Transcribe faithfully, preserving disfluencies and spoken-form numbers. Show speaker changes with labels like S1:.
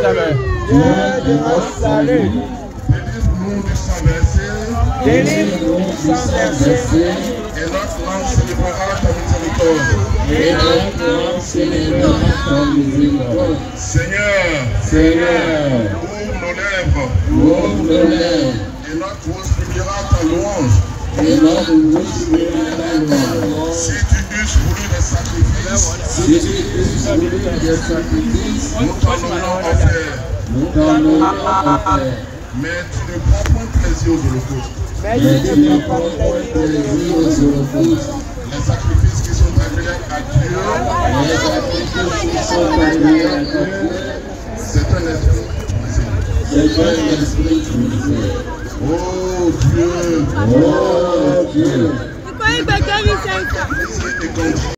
S1: Jérusalem.
S2: Dieu de notre salut.
S3: Délivre-nous du sang versé.
S2: Délivre-nous du sang versé.
S3: Et notre langue célébrera ta miséricorde.
S2: Et notre langue célébrera ta miséricorde.
S3: Seigneur,
S2: Seigneur,
S3: ouvre nos lèvres.
S2: ouvre nos lèvres.
S3: Et notre bouche publiera ta louange.
S2: Et notre bouche publiera ta louange.
S3: Si tu eusses voulu des sacrifices,
S2: Si tu eusses voulu des sacrifices,
S3: nous t'en donnons offert.
S2: nous t'en donnons offert.
S3: Mais tu ne prends point plaisir aux holocaustes.
S2: Mais tu ne prends point plaisir aux holocaustes.
S3: Les sacrifices qui sont agréables à Dieu,
S2: Les sacrifices qui sont agréables à Dieu,
S3: c'est un esprit.
S2: c'est un esprit qui misère.
S3: Oh Dieu,
S2: Oh Dieu.
S4: Pourquoi il va gagner ça?
S3: et contre